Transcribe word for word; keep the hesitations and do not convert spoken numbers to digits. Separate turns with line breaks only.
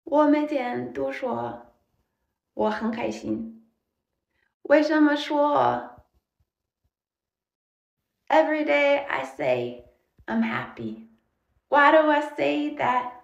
我每天都说我很开心。为什么说 every day I say I'm happy? Why do I say that